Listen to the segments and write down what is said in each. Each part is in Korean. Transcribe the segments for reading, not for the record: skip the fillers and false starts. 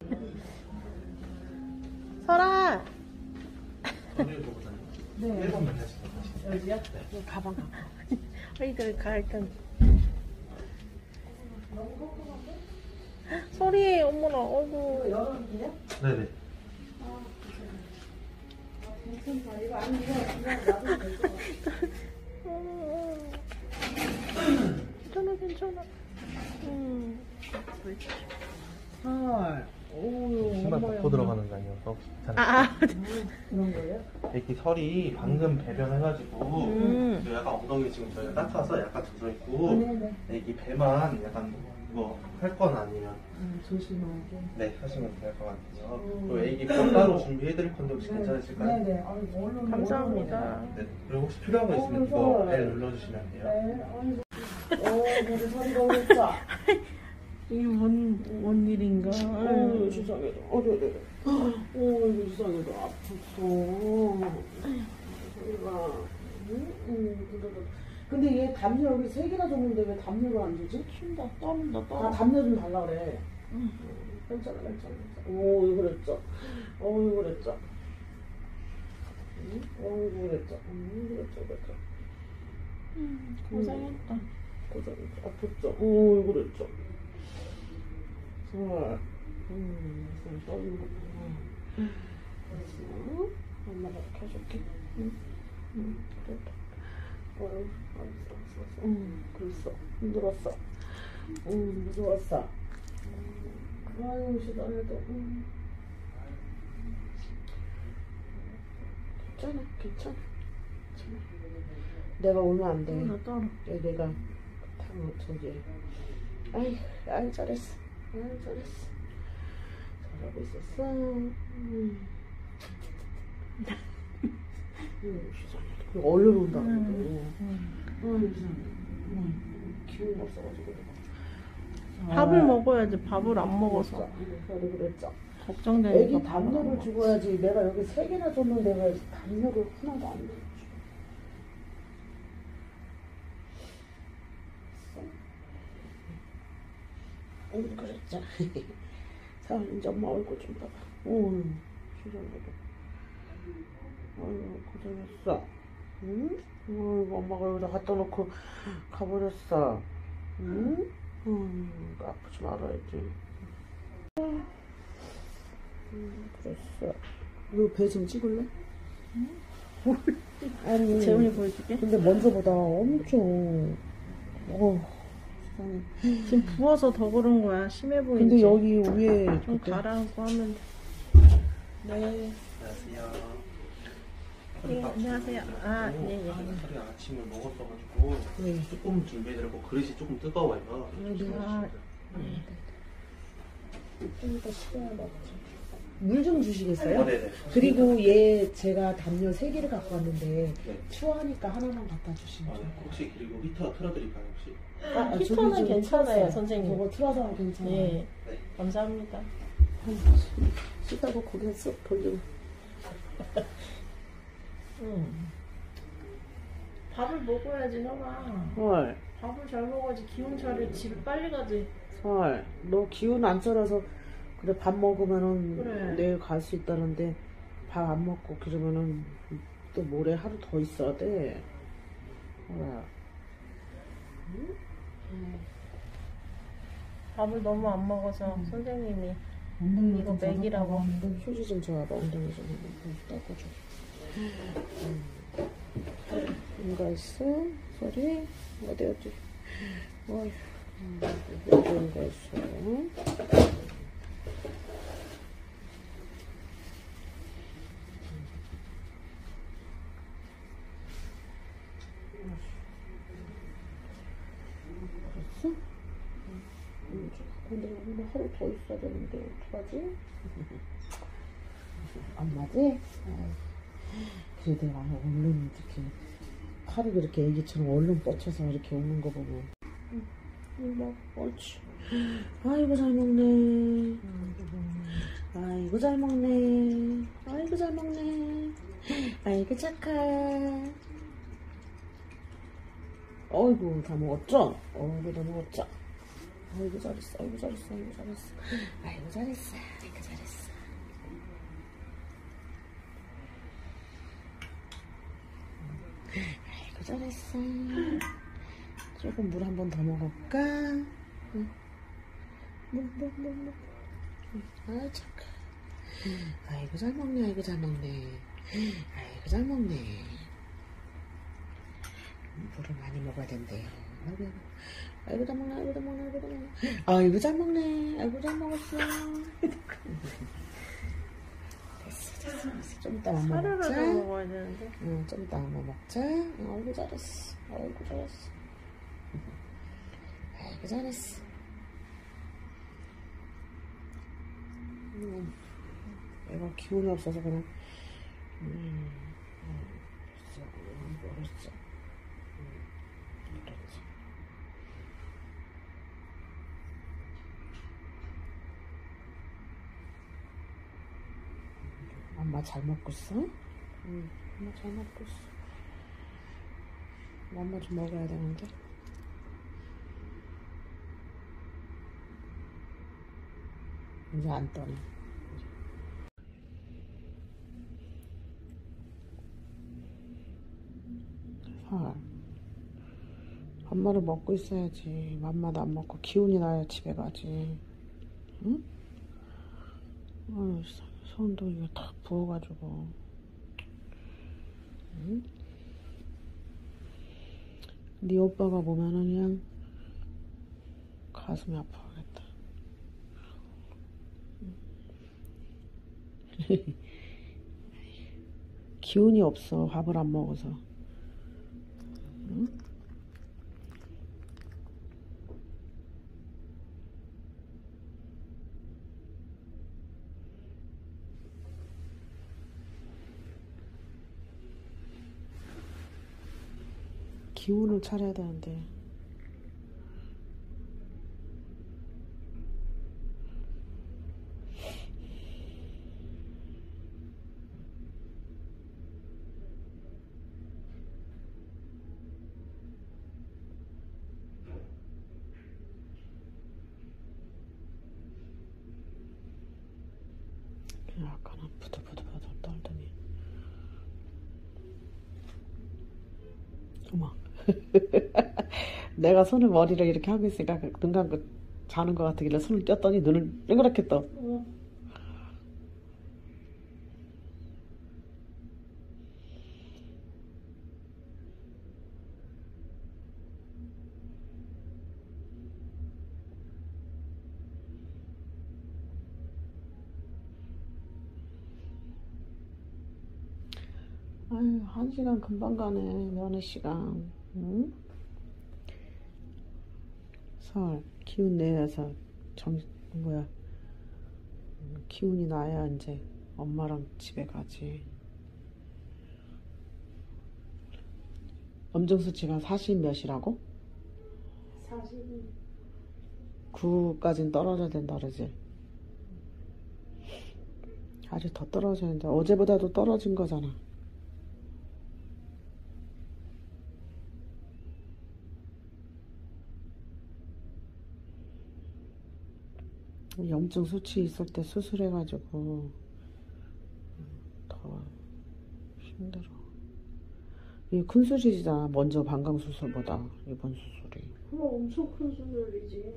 설아. 네. 1번만 다시. 여기요? 네. 가방. 아이들 가 일단. 소리 어머나 어이구. 여름이요? 네네. 괜찮다. 이거 아니면 그냥 놔도 될 것 같아. 괜찮아 괜찮아. 헐. 오, 신발 벗고 들어가는 거 아니어서 아. 그런 거예요? 애기 설이 방금 배변해가지고 약간 엉덩이 지금 저희가 닦아서 약간 젖어있고 네네. 애기 배만 약간 뭐 할 건 아니면 조심하게. 네 하시면 될 것 같아요. 그리고 애기 컵 따로 준비해드릴 건데 혹시 괜찮으실까요? 네네. 아이고, 얼른 감사합니다. 네. 그리고 혹시 필요한 거 있으면 이거 벨 눌러주시면 돼요. 네. 아이고. 우리 소리가 오랬다. 이게 뭔 일인가? 세상에도. 이거 세상에도 아프소. 소리가. 근데 얘 담요 여기 3개나 줬는데 왜 담요를 안 주지? 춘다 떠는다 아, 담요 좀 달라 그래. 괜찮아. 오, 이거 그랬죠. 이거 그랬죠. 이거 그랬죠. 그랬죠. 고생했다. 고생했죠. 아팠죠. 오, 이거 그랬죠. 정말. 떨리는 거 봐. 엄마가 이렇게 해줄게. 그랬다. 그랬어. 힘들었어. 무서웠어. 아유, 시간에도. 괜찮아. 내가 오면 안 돼. 나 떨어. 내가 저기. 아이 잘했어. 잘하고 있었어. 얼른 온다고. 기운이 없어가지고. 밥을 먹어야지. 밥을 안 먹어서. 그랬죠. 걱정되니까. 애기 담요를 주고야지. 내가 여기 3개나 줬는데 왜 담요를 하나도 안 줘? 그랬죠. 자, 이제 엄마 얼굴 좀 봐봐. 시원하다. 아유, 고생했어. 응? 엄마가 여기다 갖다 놓고 가버렸어. 응? 아프지 말아야지. 그랬어. 너 배 좀 찍을래? 아니. 재훈이 보여줄게. 근데 먼저보다 엄청. 세상에. 지금 부어서 더 그런 거야. 심해 보이지. 근데 여기 위에 좀 가라앉고 하면 돼. 네. 안녕하세요. 네, 안녕하세요. 예. 설이 아침을 먹었어가지고 네. 조금 준비해드리고 그릇이 조금 뜨거워요. 좀 이따 식어야 먹지. 물 좀 주시겠어요? 네네. 그리고 얘 제가 담요 3개를 갖고 왔는데 네. 추워하니까 하나만 갖다 주시면 좋을 것 같아요. 혹시 그리고 히터 틀어드릴까요 혹시? 히터는 저기 좀 괜찮아요, 틀었어요. 선생님. 저거 틀어서 괜찮아요. 예. 네. 감사합니다. 쓰다가 고개 쓱 돌리고. 밥을 먹어야지, 형아. 헐. 밥을 잘 먹어야지 기운 차려. 집에 빨리 가지. 헐. 너 기운 안 차려서 그래 밥 먹으면은 그래. 내일 갈 수 있다는데 밥 안 먹고 그러면은 또 모레 하루 더 있어야 돼. 헐. 밥을 너무 안 먹어서 선생님이 이거 먹이라고. 휴지 좀 줘봐. 엉덩이 좀 닦아줘. 뭔가 있어? 소리? 어디? 어휴. 뭔가 있어. 그랬어? 근데 오늘 하루 더 있어야 되는데 어떡하지? 안 맞지? 그래 내가 얼른 이렇게 팔을 이렇게 애기처럼 얼른 뻗쳐서 이렇게 오는 거 보면 이거 옳지. 아이고 잘 먹네. 아이고 잘 먹네. 아이고 잘 먹네. 아이고 착해. 어이구 다 먹었죠? 어이구 다 먹었죠? 아이고 잘했어. 아이고 잘했어. 아이고 잘했어. 아이고 잘했어. 아이고 아이고 잘했어. 조금 물 한 번 더 먹을까? 응. 물. 아 착해. 아이고 잘 먹네. 아이고 잘 먹네. 아이고 잘 먹네. 물을 많이 먹어야 된대요. 아이고 잘 먹네. 아이고 잘 먹네. 아이고 잘 먹네. 아이고 잘 먹네. 아이고 잘 먹었어. 됐어. 좀 이따 맘마 먹자. 사료라도 먹어야 되는데. 응, 좀 이따 맘마 먹자. 아이고 잘했어. 아이고 잘했어. 아이고 잘했어. 얘가 기운이 없어서 그냥 모르겠어. 그렇지. 엄마 잘 먹고 있어? 응, 엄마 잘 먹고 있어. 엄마 좀 먹어야 되는데. 이제 안 떠네. 살. 엄마를 먹고 있어야지. 맘마도 안 먹고 기운이 나야 집에 가지. 응? 손도 이거 다 부어가지고. 응? 네 오빠가 보면은 그냥 가슴이 아파하겠다. 기운이 없어. 밥을 안 먹어서. 응? 기운을 차려야 되는데. 아까는 부들부들 떨더니. 어머. 내가 손을 머리를 이렇게 하고 있으니까 눈 감고 자는 것 같으길래 손을 떴더니 눈을 동그랗게 떠. 아유, 1시간 금방 가네. 면회 시간. 응? 설 기운 내서 기운이 나야 이제 엄마랑 집에 가지. 엄정수치가 40 몇이라고? 40. 9까지는 떨어져야 된다 그러지. 아직 더 떨어져야 된다. 어제보다도 떨어진 거잖아. 염증 수치 있을 때 수술해가지고 더 힘들어. 이게 큰 수술이잖아. 먼저 방광 수술보다 이번 수술이. 그럼 엄청 큰 수술이지.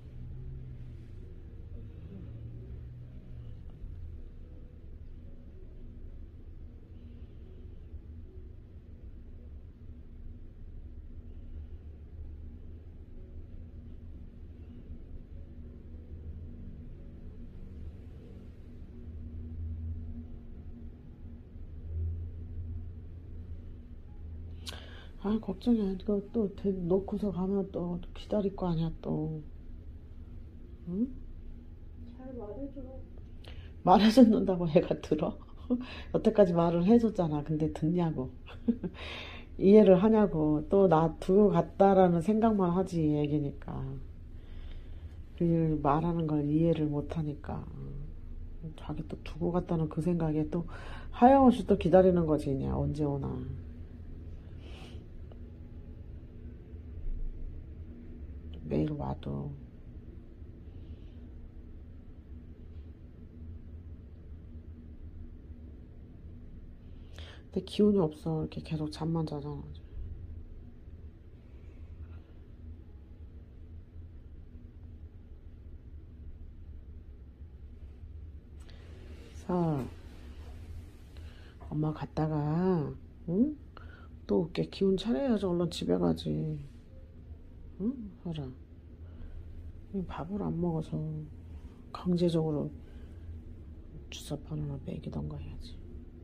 아 걱정이야. 이거 또 놓고서 가면 또 기다릴 거 아니야 또. 응? 잘 말해줘. 말해줬는다고 애가 들어? 여태까지 말을 해줬잖아. 근데 듣냐고. 이해를 하냐고. 또 나 두고 갔다라는 생각만 하지 애기니까. 그 말하는 걸 이해를 못하니까. 자기 또 두고 갔다는 그 생각에 또 하염없이 또 기다리는 거지. 그냥 언제 오나. 매일 와도. 근데 기운이 없어. 이렇게 계속 잠만 자잖아. 설. 엄마 갔다가 응? 또 올게. 기운 차려야지. 얼른 집에 가지. 응? 설아. 밥을 안 먹어서 강제적으로 주사 바늘을 먹이던가 해야지.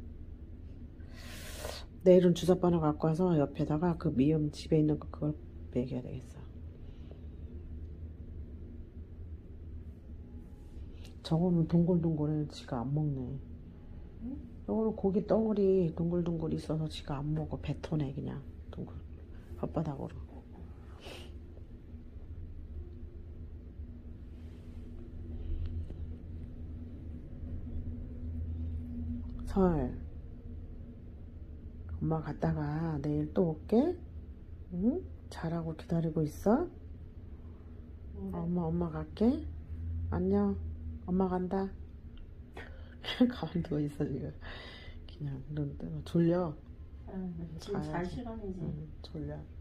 내일은 주사 바늘 갖고 와서 옆에다가 그 미음 집에 있는 거 그걸 먹여야 되겠어. 저거는 동글동글해. 지가 안 먹네. 저거는 고기 덩어리 동글동글 있어서 지가 안 먹어. 뱉어내 그냥 동글 혓바닥으로. 설. 엄마 갔다가 내일 또 올게. 응? 잘하고 기다리고 있어. 엄마 갈게. 안녕. 엄마 간다. 가만 누워 있어 지금. 그냥 눈 뜨고 졸려. 지금 잘 시간이지. 졸려.